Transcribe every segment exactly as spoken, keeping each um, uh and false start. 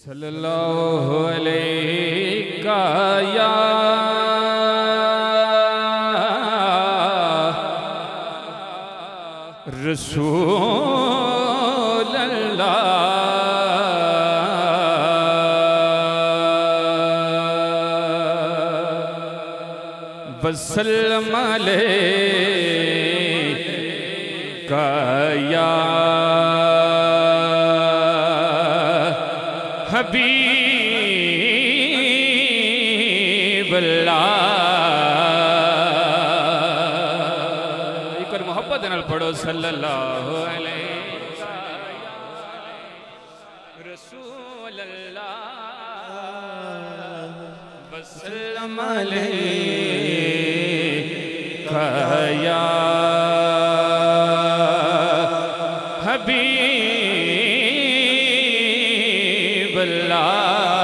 सल्लल्लाहु अलैहि या रसूल अल्लाह वसल्लम अलैका या हबीब अल्लाह। एक बार मोहब्बत नाल पढ़ो सल्लल्लाहु अलैहि रसूल अल्लाह वसल्लम अलैका या हबीब अल्लाह।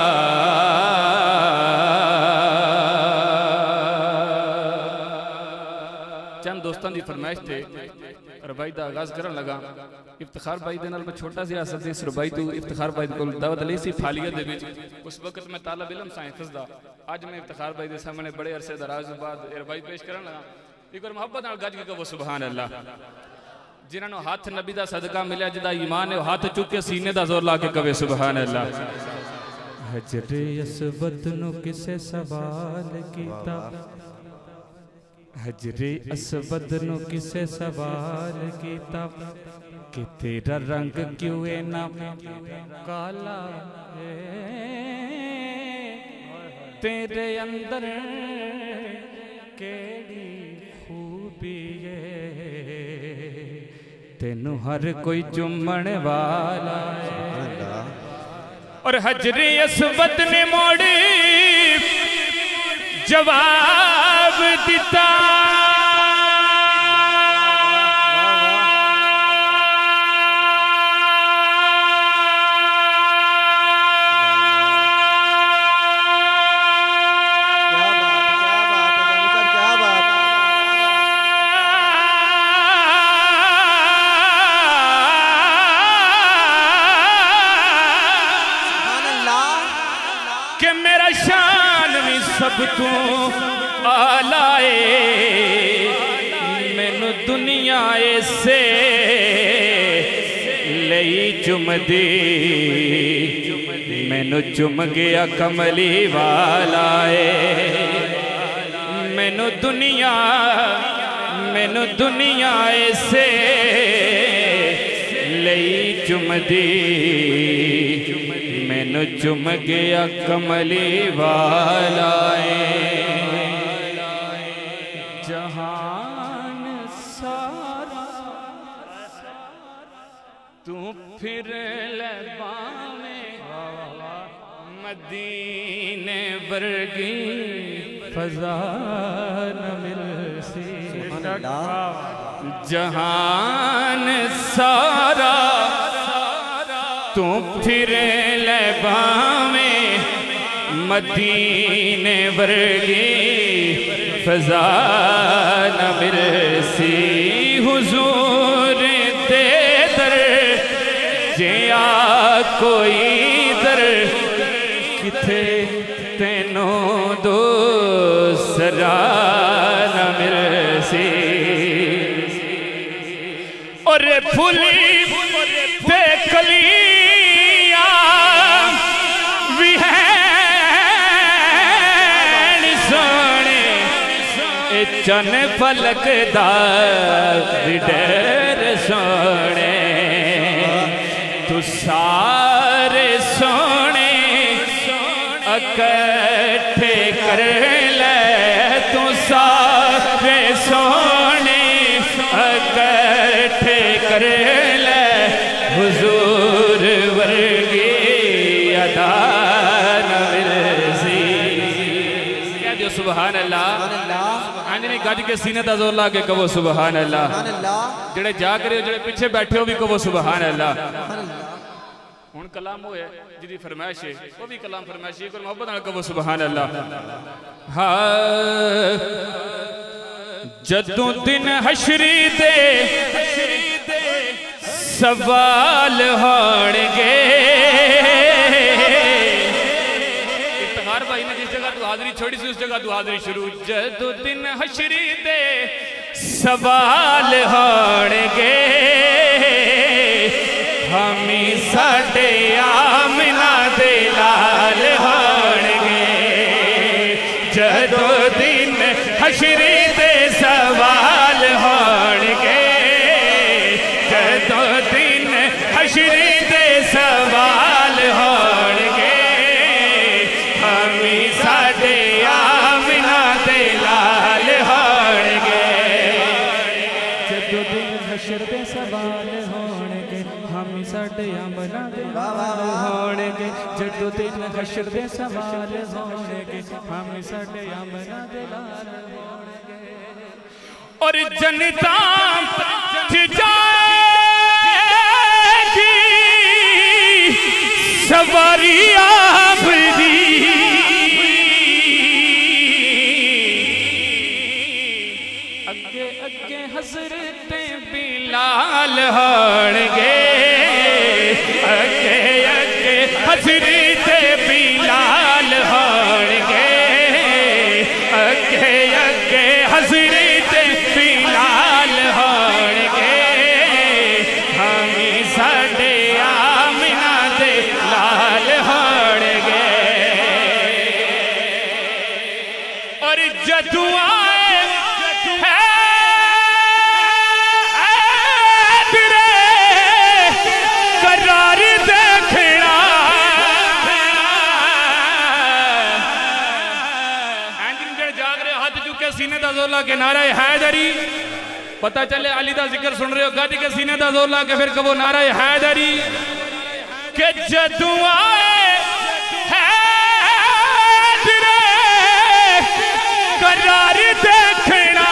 चंद दोस्तों की फरमाइश थे रबाई का आगाज करन लगा। इफ्तिखार भाई दे नाल मैं छोटा सा असद इस रबाई तो इफ्तिखार भाई को दावत ली सी फालियत दे विच। उस वक्त मैं तालब इलम सा हिफ्ज़ दा। अज मैं इफ्तिखार भाई के सामने बड़े अरसे दराज बाद रबाई पेश करन लगा। एक बार मोहब्बत नाल गज के कहो सुभान अल्लाह। जिन्होंने हाथ नबी का सदका मिला जिदा ईमान है हाथ चुक के सीने का जोर ला के कवे सुभान अल्लाह। हजरे असवद नु किसे सवाल कीता, हजरे असवद नु किसे सवाल कीता कि तेरा रंग क्यों है ना काला है, तेरे अंदर केड़ी खूबी है, तेनू हर कोई चुमण वाला है। और हजरे असवद ने मोड़ी जवाब दिता, सब तू आलाए मैनू दुनिया से लई चुमदी, मैनू चुम गया कमली वाला है। मैनू दुनिया मैनू दुनिया से लई चुमदी, मैनू चुम गया कमली वाला है। जहान सारा तू फिर लबावे, मदीने वर्गी फज़ा न मिलसी। जहान सारा तू फिर लबावे, मदीने वर्गी फज़ा न मिलसी। हुजूर दे दर जिया कोई दर किथे तेनों दूसरा न मिलसी। और फुली ते कलिया भी है सोने, चन पलक दार सोने, तू सारे सोने इकट्ठे कर ले, तू सारे सोने इकट्ठे कर ले, हुजूर वर्गी अदा न मिलसी। कह दियो सुभान अल्लाह। हाँ जी, गज के सीने का जोर ला के कहो सुभान अल्लाह। जेड़े जाग रहे हो जेड़े पीछे बैठे हो भी कहो सुभान अल्लाह। हुण कलाम हो जिहदी फरमाइश है वो भी कलाम फरमाइश है, मोहब्बत नाल कहो सुभान अल्लाह। हाँ जदों दिन हशरी दे सवाल होणगे हाजरी छोड़ी सी उस जगह तू हाजरी शुरू। जदों दिन हशरी दे सवाल होणगे हमी साडे आमना दे लाल होणगे। जदों दिन हशरी दे सवाल होणगे जदों दिन हशरी दे सवाल होणगे हमी साडे आमना दे लाल होणगे। जदों दिन हशर दे सवाल होणगे हमी साडे आमना दे लाल होणगे। जदों दिन हशर दे सवाल होणगे हमी साडे आमना दे लाल होणगे। और जनता जाएगी सवारी आपदी अगे अगे हजरते बिलाल होणगे अगे अगे हजरते बिलाल होणगे अगे अगे हजरते बिलाल होणगे हमी साडे आमना दे लाल होणगे। और जदों आए करार देखना जाग रहे हाथ चुके सीने दा जोर ला के नारा हैदरी। पता चले अली दा जिक्र सुन रहे हो गज के सीने दा जोर ला के फिर कबो नारा हैदरी। के जदों आए हैदरे करार देखना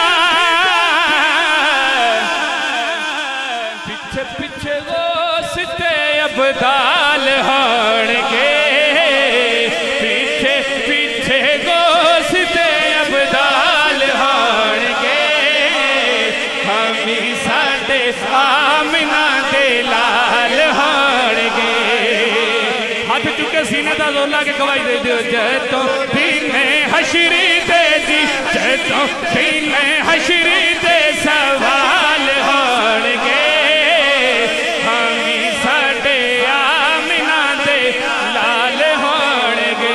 पीछे पीछे गोश्ते अबदाल होणगे पीछे पीछे गोश्ते अबदाल होणगे हमी साडे आमना दे लाल होणगे। हाथ चुके सीने दा जोर ला के गवाही दे दियो। जदों दिन हशरी दे जी जदों दिन हशरी दे सवाल होणगे हमी साडे आमना दे लाल होणगे।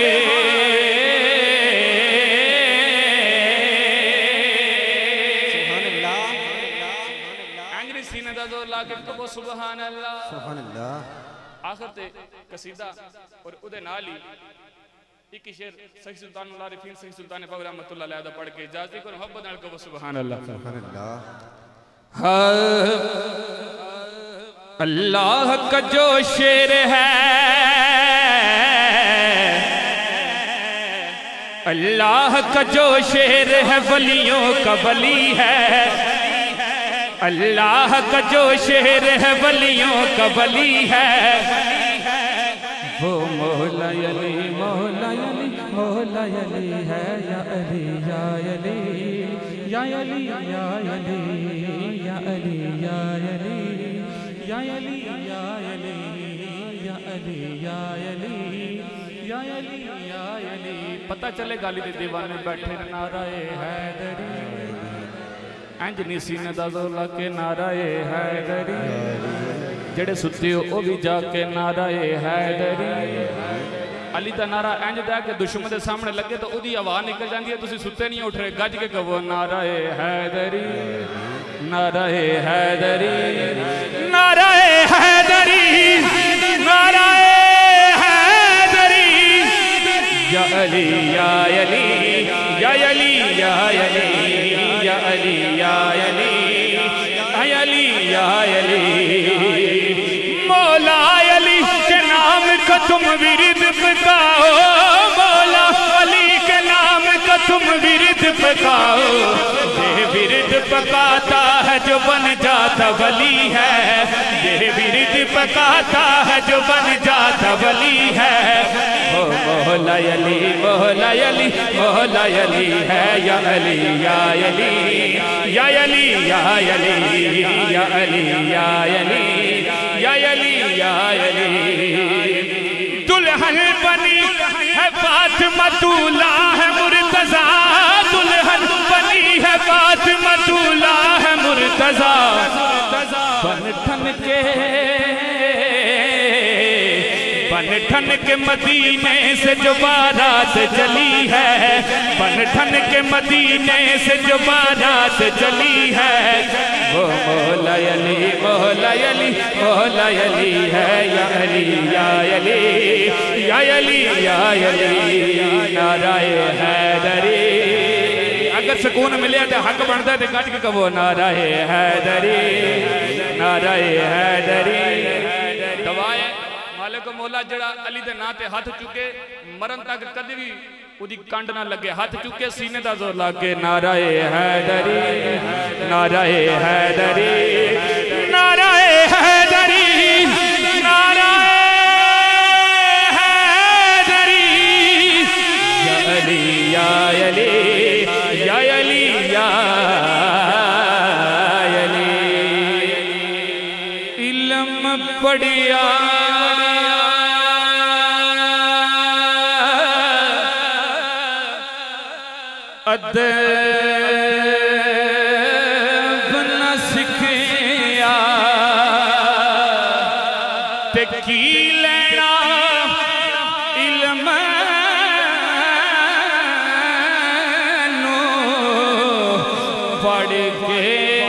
एंग्री सीने दा जोर ला के कहो सुभान अल्लाह सुभान अल्लाह। आखिर ते कसीदा और उदे नाल ही एक शेर सही सुल्तान आरिफीन सही सुल्तान पाक रहमतुल्लाह अलैह दा पढ़ के इजाजत को मोहब्बत नाल कहो सुभान अल्लाह सुभान अल्लाह। अल्लाह का जो शेर है अल्लाह का जो शेर है वलियों का वली है अल्लाह का जो शेर है वलियों का वली है वो मौला अली मौला अली मौला अली है या अली या अली या अली या अली या अली या अली या अली या अली या अली या अली या अली या अली। पता चले गाली दे दीवाने बैठे नाराए हैदरी इंज नी सीने दा जोर ला के नाराए हैदरी। जेड़े सुते हो वो भी जाके नाराए हैदरी। अली दा नारा इंज दा कि दुश्मन दे सामने लगे तो उदी आवाज निकल जाती है तुसी सुते नहीं उठ रहे गज के कहो नाराए हैदरी नाराए हैदरी नाराए हैदरी नाराए हैदरी। या अली या अली या अली या अली या अली या अली या अली या अली। मौला अली के नाम का तुम विरिद पकाओ मौला अली के नाम का तुम विरिद पकाओ। ये विरिद पकाता है जो बन जाता वली है ये विरिद पकाता है जो बन जाता वली है। ओ मौला अली मौला अली मौला अली है या अली या अली या अली या अली या अली या अली या अली या अली। दुल्हन बनी है फातिमा दूल्हा है मुर्तजा, दुल्हन बनी है फातिमा दूल्हा है मुर्तजा। बन ठन के बन ठन के मदीने से जो बारात चली है, बन ठन के मदीने से जो बारात चली है, वो मौला अली मौला अली मौला अली है। या अली या अली या अली या अली नाराए हैदरी। अगर सुकून मिले तो हक बनता है, कट के कहो नाराए हैदरी नाराए हैदरी। दवाए मालिक मौला जड़ा अली दे नां ते हाथ चुके मरन तक कदे भी उदी कंड ना लगे, हाथ चुके सीने दा जोर लागे नाराए हैदरी नाराए हैदरी नाराए हैदरी नाराए हैदरी। या अली या अली या अली या अली। इल्म पढ़िया अदब न सिखिया ते की लेना इल्म नू पढ़ के।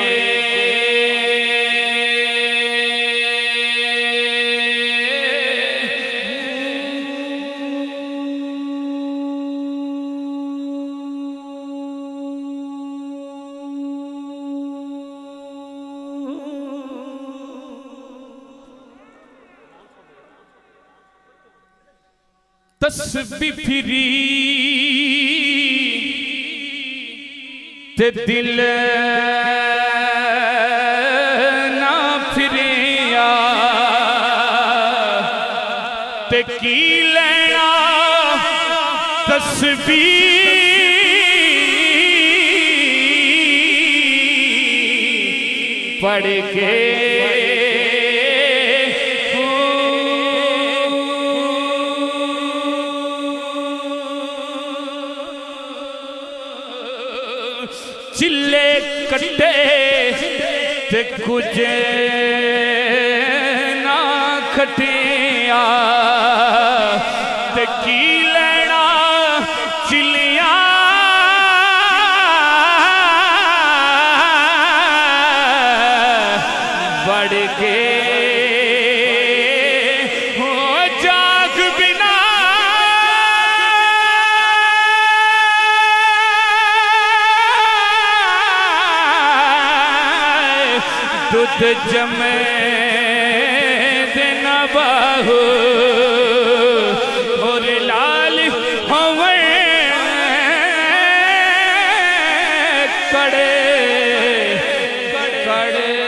तस्बीह फिरी ते दिल ना फिरिया ते की लेना तस्बीह पढ़ के। चिल्ले कट्टे ते कुछ ना खटिया ते की लेना चिलिया बढ़ के। हो जाग बिना दूध जमे देना बाहू और लाल हवे कड़े कड़े